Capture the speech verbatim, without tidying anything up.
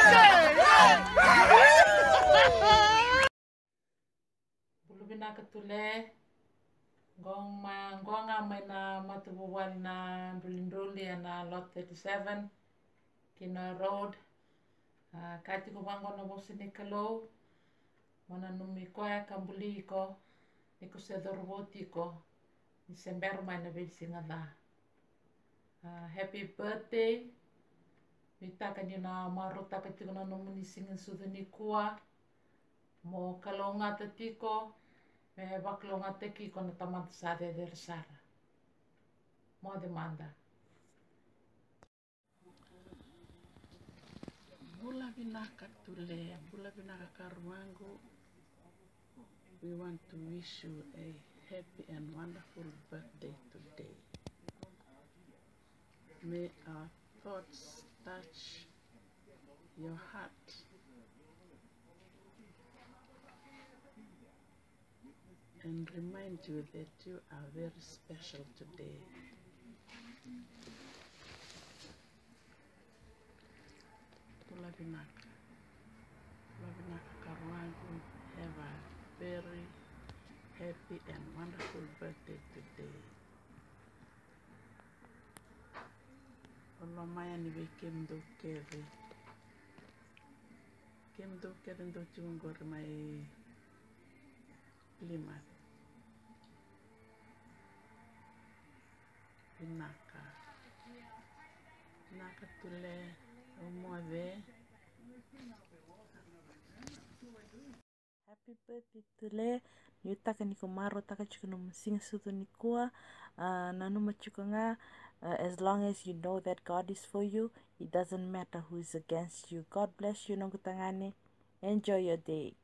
Bulu bina katule gong ma gonga mena matubuwan na Ndulinduli na lot thirty-seven Kina Road. Uh, kati ko bango na mo sinikalo mana numi ko ya kambuli ko ni ko sedorwoti ko ni sember mana besinga uh, happy birthday mita kanina marota katigona no muni singin suduni kuwa mo kalonga tatiko me baklonga teki ko na tamata sade der sara mo demanda Bula binaka tule, bula binaka karuangu. We want to wish you a happy and wonderful birthday today. May our thoughts touch your heart. And remind you that you are very special today. Bula binaka. Binaka Karuangu, have a very happy and wonderful birthday today. Olomaya ni be kemdo keve. Kemdo keve ndo chungor mai Plymouth. Binaka. Binaka tule umove. Happy birthday tule you taka niko maro taka chukuno sing sutu nikua uh, nanu machukonga uh, as long as you know that God is for you, it doesn't matter who is against you. God bless you nongutangane. Enjoy your day.